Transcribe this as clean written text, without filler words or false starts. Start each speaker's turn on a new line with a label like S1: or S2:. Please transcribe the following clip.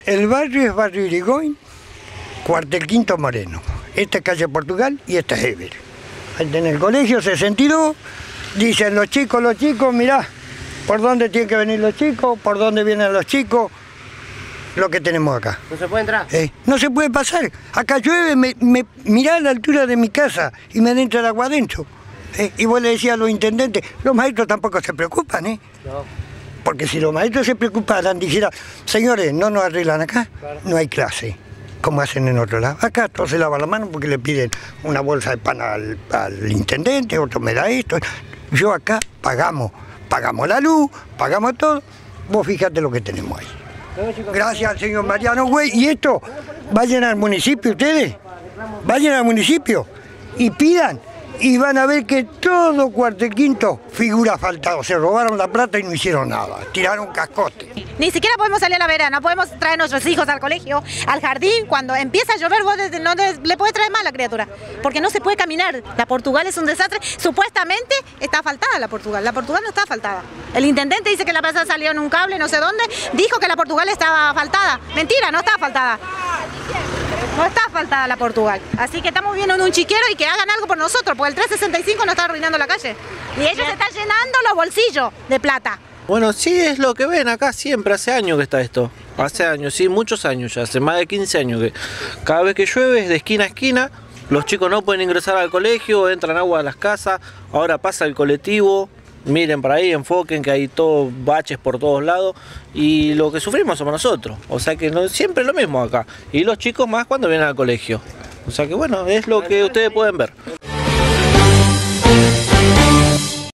S1: El barrio es barrio Irigoyen, cuartel Quinto Moreno. Esta es calle Portugal y esta es Ever. Ahí en el colegio 62, dicen los chicos, mirá, por dónde tienen que venir los chicos, por dónde vienen los chicos, lo que tenemos acá.
S2: ¿No se puede entrar?
S1: No se puede pasar. Acá llueve, mirá a la altura de mi casa y me entra el agua adentro. Y vos le decías a los intendentes, los maestros tampoco se preocupan, No. Porque si los maestros se preocuparan, dijeran, señores, no nos arreglan acá, claro, no hay clase, como hacen en otro lado. Acá todos se lavan la mano porque le piden una bolsa de pan al intendente, otro me da esto. Yo acá pagamos la luz, pagamos todo. Vos fíjate lo que tenemos ahí. Gracias al señor Mariano, güey. ¿Y esto? Vayan al municipio ustedes, vayan al municipio y pidan. Y van a ver que todo cuartel Quinto figura asfaltado. Se robaron la plata y no hicieron nada. Tiraron cascote.
S3: Ni siquiera podemos salir a la vereda, no podemos traer a nuestros hijos al colegio, al jardín. Cuando empieza a llover, vos no le podés traer más a la criatura, porque no se puede caminar. La Portugal es un desastre. Supuestamente está asfaltada la Portugal. La Portugal no está asfaltada. El intendente dice que la plaza salió en un cable, no sé dónde. Dijo que la Portugal estaba asfaltada. Mentira, no está asfaltada. No está asfaltada la Portugal. Así que estamos viendo en un chiquero y que hagan algo por nosotros, porque el 365 nos está arruinando la calle. Y ellos se están llenando los bolsillos de plata.
S4: Bueno, sí, es lo que ven acá siempre, hace años que está esto. Hace años, sí, muchos años ya, hace más de 15 años que cada vez que llueve es de esquina a esquina, los chicos no pueden ingresar al colegio, entran agua a las casas, ahora pasa el colectivo. Miren para ahí, enfoquen que hay todo baches por todos lados y lo que sufrimos somos nosotros. O sea que no, siempre lo mismo acá. Y los chicos más cuando vienen al colegio. O sea que bueno, es lo que ustedes pueden ver.